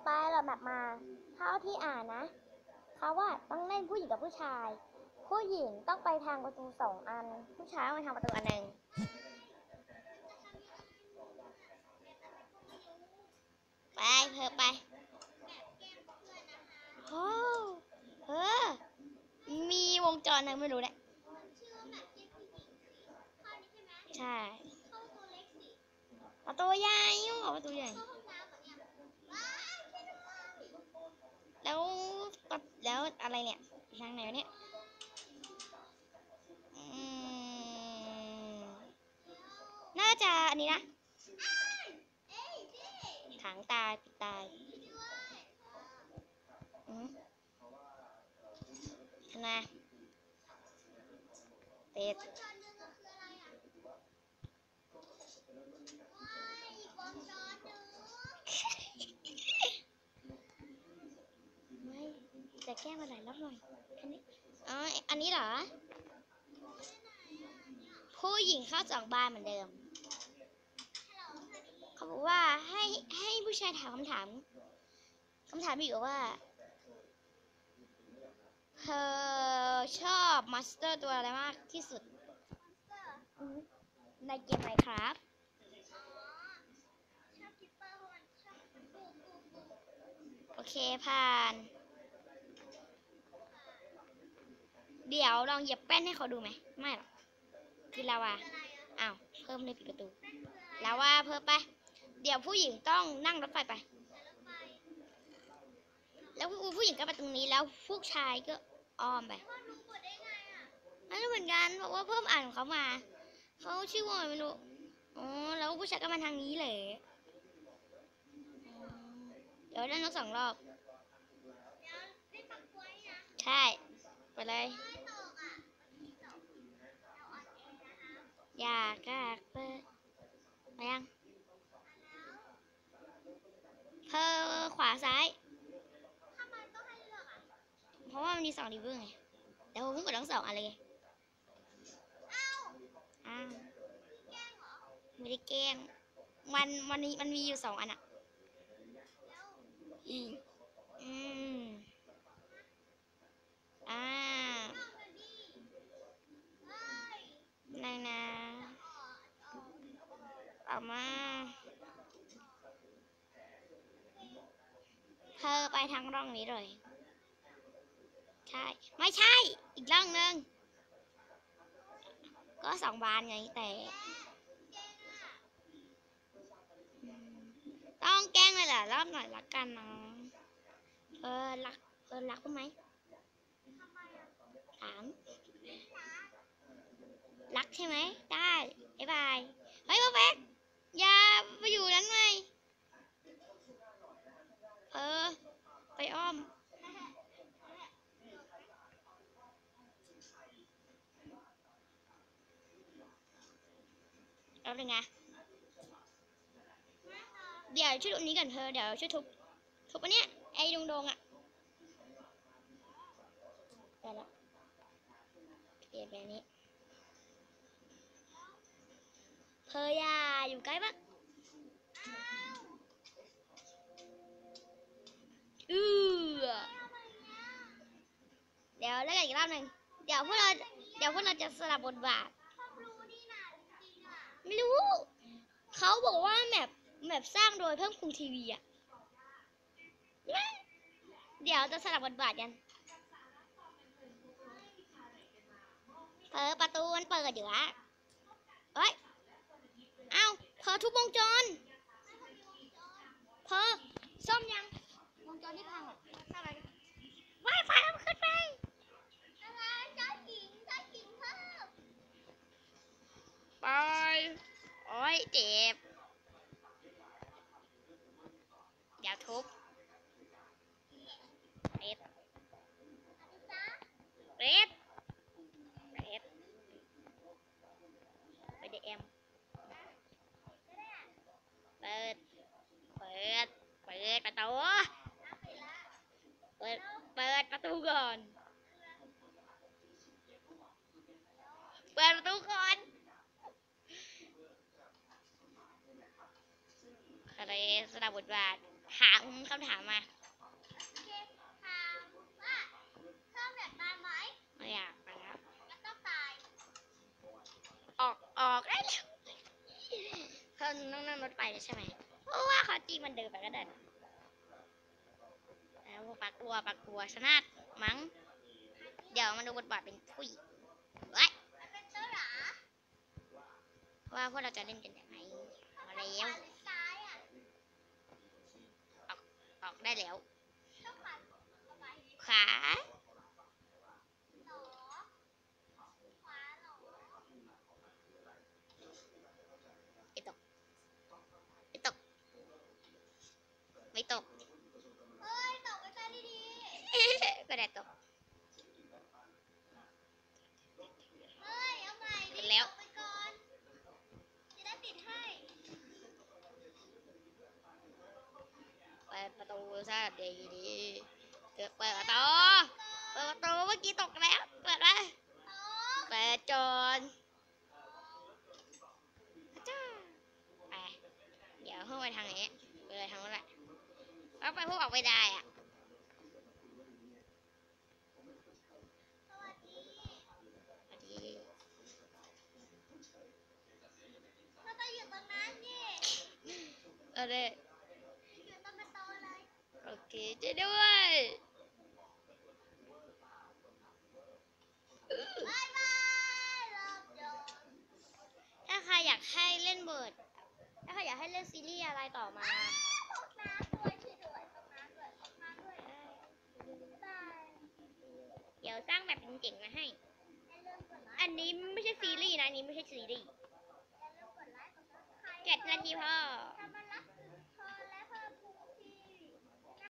ไปเราแบบมาเท่าที่อ่านนะเขาว่าต้องเล่นผู้หญิงกับผู้ชาย ผู้หญิงต้องไปทางประตู2 อัน ผู้ชายต้องไปทางประตูอันหนึ่งไปเธอไปโอ้เออมีวงจรอะไรไม่รู้เนี่ยใช่ประตูใหญ่ประตูใหญ่แล้วอะไรเนี่ยทางไหนวะเนี่ยน่าจะอันนี้นะขังตายปิดตายนะเป็ดไม่จะแก้มาหลายรอบหน่อยแค่นี้อันนี้เหรอผู้หญิงเข้า2 บานเหมือนเดิมเขาบอกว่าให้ผู้ชายถามคำถามอีกว่าเธอชอบมาสเตอร์ตัวอะไรมากที่สุดในเกมไหนครับโอเคผ่านเดี๋ยวลองเหยียบแป้นให้เขาดูไหมไม่หรอกคือลาวาอ้าวเพิ่มเลยปิดประตูลาวาเพิ่มไปเดี๋ยวผู้หญิงต้องนั่งรถไฟไปแล้วผู้หญิงก็ไปตรงนี้แล้วผู้ชายก็อ้อมไปนั่นเหมือนกันเพราะว่าเพิ่มอ่านของเขามาเขาชื่อว่าไม่รู้อ๋อแล้วผู้ชายก็มาทางนี้เลยเดี๋ยวเล่นทั้ง2 รอบใช่ไปเลยอยากเปิดไปยังเธอขวาซ้ายเพราะว่ามันมี2 ริเวอร์ไงแต่ผมเพิ่งกดทั้ง 2 อะไรไงอ้าวไม่ได้แกล้งวันนี้มันมีอยู่2 อันอ่ะนายนะออกมาเธอไปทางร่องนี้เลยใช่ไม่ใช่อีกร่องนึงก็2 บานไงแต่ต้องแกล้งเลยแหละรอบหน่อยละกันน้องรักไหมถามรักใช่ไหมได้บ๊ายบายเฮ้ยแป๊กอย่าไปอยู่นั้นไหมไปอ้อมเอาเลยไงเดี๋ยวช่วยตรงนี้ก่อนเดี๋ยวช่วยทุบอันเนี้ยไอ้ดงอ่ะได้แล้วเปลี่ยนแบบนี้อย่าอยู่ใกล้ปะเดี๋ยวเล่นกันอีกรอบหนึ่งเดี๋ยวพวกเราจะสลับบทบาทไม่รู้เขาบอกว่าแมปสร้างโดยเพิ่มพูนทีวีอ่ะเดี๋ยวจะสลับบทบาทกันประตูมันเปิดอยู่อะเอ้ยเอ้าทุบวงจรซ่อมยังวงจรที่พังอ่ะอะไรไฟมันขึ้นไปไปโอ้ยเจ็บอย่าทุบเร็ดไปเดมเปิดประตูเปิดประตูก่อนอะไรสลับบทบาทถามคำถามมาโอเคถามว่าชอบแบบตายไหมไม่อยากนะครับแล้วก็ตายออกได้แล้วเพิ่มต้องนั่งรถไฟแล้วใช่ไหมเพราะว่าเขาจีมันเดินไปก็ได้นะแล้วปักตัวชนะมั้ง เดี๋ยวมาดูบทบาทเป็นผู้หญิงไว้มันเป็นเจ้าหราว่าพวกเราจะเล่นกันยังไงมาแล้วหรือซ้ายอ่ะออกได้แล้วชอบขวาสบายขาหรอขวาหรอไม่ตกไม่ตกไม่ตกเฮ้ยตอบไปซะดีก็ได้ตกๆ เฮ้ย เอาใหม่ดิเสร็จแล้วตอบไปก่อน จะได้ปิดให้เปิดประตูซะดีเปิดประตูเมื่อกี้ตกแล้วเปิดไหมตอบเปิดจนไปเดี๋ยวเพิ่งไปทางนี้ไปเลยทางนู้นแหละแล้วไปพวกออกไม่ได้อ่ะสวัสดีพอดีเราต้องอยู่ตรงนั้นนี่เอาเลยอยู่ตรงประตูเลยโอเคช่วยด้วยบายบายเลิฟโยนถ้าใครอยากให้เล่นเบิร์ดถ้าใครอยากให้เล่นซีรีส์อะไรต่อมาตกน้ำด้วยช่วยด้วยตกน้ำด้วยตกน้ำด้วยบายเดี๋ยวสร้างแบบเจ๋งๆมาให้อย่าลืมกดไลค์อันนี้ไม่ใช่ซีรีส์นะอันนี้ไม่ใช่ซีรีส์อย่าลืมกดไลค์กดซับสไครต์ 7 นาทีพอถ้ามันรัก